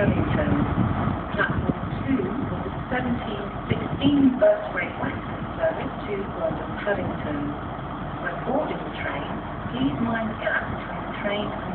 Paddington. Platform 2 was the 1716 First Great Western service to London Paddington. When boarding the train, please mind the gap between the train and